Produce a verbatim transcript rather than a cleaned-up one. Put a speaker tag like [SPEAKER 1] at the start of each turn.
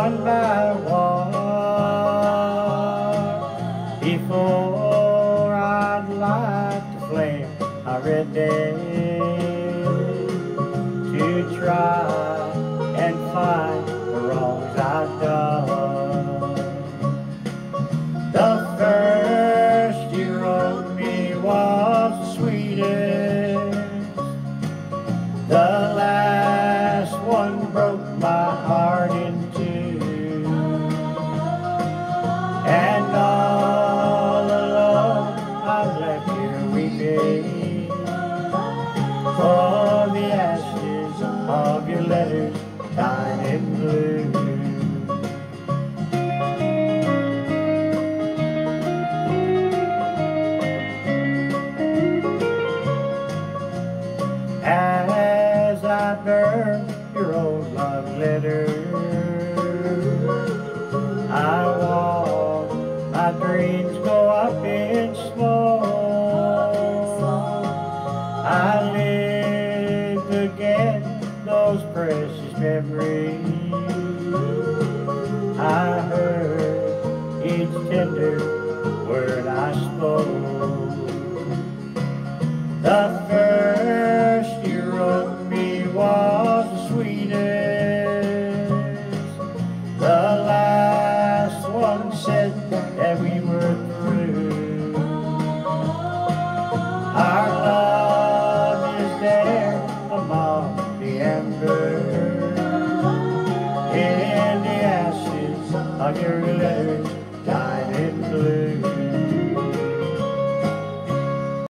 [SPEAKER 1] one by one. Before I'd light the flame, I read them to try and find the wrongs I've done. The first you wrote me was the sweetest. The last one broke my heart in two. And all alone I'm left here weeping for the ashes of your letters dyed in blue. As I burn your old love letter, I walk, my dreams go up in smoke. I live again those precious memories. I heard each tender word I spoke. The first you wrote me was the sweetest. The last one said that we were through. Our love is there among the embers, in the ashes of your letters dyed in blue.